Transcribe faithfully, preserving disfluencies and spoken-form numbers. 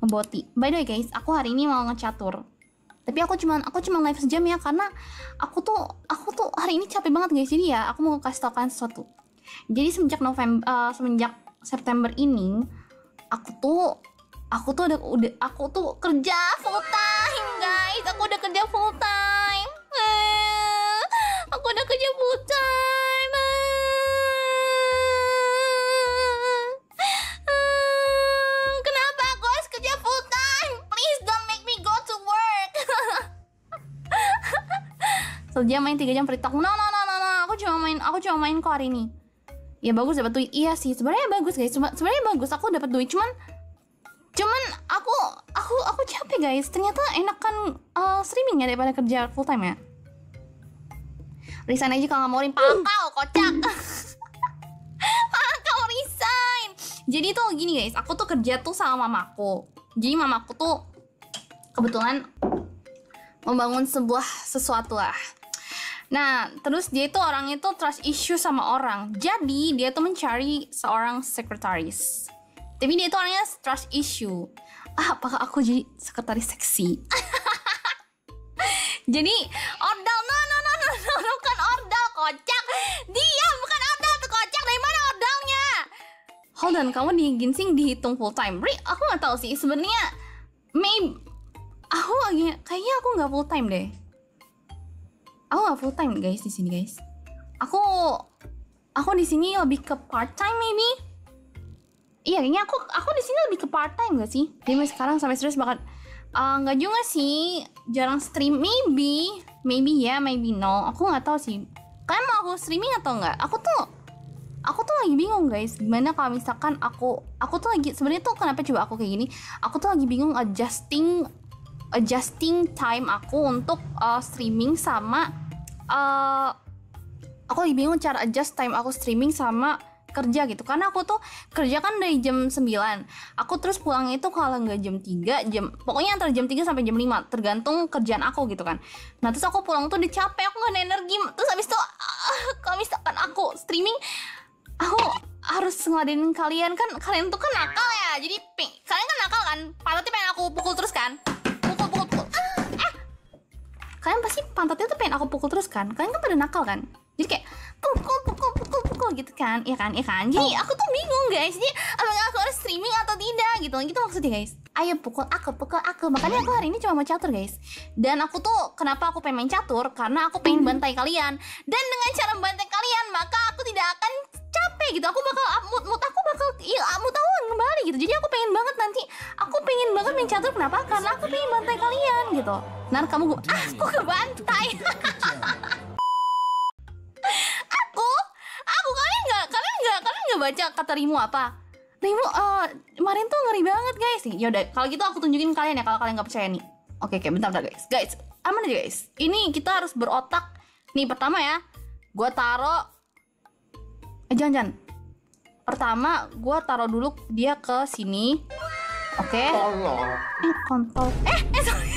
ngeboti. By the way guys, aku hari ini mau ngecatur. Tapi aku cuman aku cuma live sejam ya, karena aku tuh aku tuh hari ini capek banget guys. Jadi ya aku mau kasih tau kalian sesuatu. Jadi semenjak November uh, semenjak September ini aku tuh aku tuh udah udah aku tuh kerja full time guys. Aku udah kerja full time. Eh, aku udah kerja full time. Eh, kenapa aku harus kerja full time? Please don't make me go to work. Sejam main tiga jam free talk. No no no no no. Aku cuma main aku cuma main kok hari ini. Ya bagus dapat duit. Iya sih, sebenarnya bagus guys. Cuma sebenarnya bagus aku dapat duit, cuman cuman aku aku aku capek guys. Ternyata enakan uh, streaming ya daripada kerja full time ya. Resign aja kalau nggak mau pakau kocak. Pakau resign. Jadi tuh gini guys, aku tuh kerja tuh sama mamaku. Jadi mamaku tuh kebetulan membangun sebuah sesuatu lah. Nah, terus dia itu orang itu trust issue sama orang. Jadi, dia tuh mencari seorang sekretaris. Tapi dia itu orangnya trust issue. Ah, apakah aku jadi sekretaris seksi? Jadi, ordal. No, no, no, no, no, no, bukan ordal, kocak. Dia bukan ordal tuh, kocak. Dari mana ordalnya? Hold on, kamu di ginseng dihitung full time. Ri, aku gak tahu sih. Sebenarnya, maybe... Aku lagi, kayaknya aku gak full time deh. Aku gak full time guys di sini guys. Aku aku di sini lebih ke part time maybe. Iya kayaknya aku aku di sini lebih ke part time gak sih? Jadi sekarang sampai serius banget. Uh, nggak juga sih, jarang stream maybe, maybe ya, yeah, maybe no. Aku nggak tahu sih. Kalian mau aku streaming atau nggak? Aku tuh aku tuh lagi bingung guys. Gimana kalau misalkan aku aku tuh lagi sebenarnya tuh kenapa coba aku kayak gini? Aku tuh lagi bingung adjusting adjusting time aku untuk uh, streaming sama uh, aku lagi bingung cara adjust time aku streaming sama kerja gitu, karena aku tuh kerja kan dari jam sembilan, aku terus pulang itu kalau nggak jam tiga, jam pokoknya antara jam tiga sampai jam lima tergantung kerjaan aku gitu kan. Nah terus aku pulang tuh udah capek, aku nggak ada energi, terus habis itu uh, kalau misalkan aku streaming aku harus ngeladenin kalian kan, kalian tuh kan nakal ya, jadi ping, kalian kan nakal kan, pantatnya pengen aku pukul terus kan. Kalian pasti pantatnya tuh pengen aku pukul terus kan? Kalian kan pada nakal kan? Jadi kayak pukul, pukul, pukul, pukul gitu kan? Iya kan? Iya kan? Jadi aku tuh bingung guys. Jadi apakah aku harus streaming atau tidak gitu? Gitu maksudnya guys. Ayo pukul aku, pukul aku. Makanya aku hari ini cuma mau catur guys. Dan aku tuh kenapa aku pengen main catur? Karena aku pengen bantai kalian. Dan dengan cara membantai kalian, maka aku tidak akan capek gitu. Aku bakal mood, mood aku bakal iya, mood aku kembali gitu. Jadi aku pengen banget nanti. Aku pengen banget main catur. Kenapa? Karena aku pengen bantai kalian gitu. Nah kamu gue, ah, aku kebantai. aku, aku kalian nggak, kalian nggak, kalian nggak baca kata Rimu apa? Rimu, uh, kemarin tuh ngeri banget guys. Yaudah, kalau gitu aku tunjukin kalian ya kalau kalian nggak percaya nih. Oke, oke, bentar, bentar guys. Guys, aman aja guys. Ini kita harus berotak. Nih pertama ya, gue taro. Eh jangan, jangan. Pertama, gue taro dulu dia ke sini. Oke. Okay. Eh kontol. Eh, eh sorry.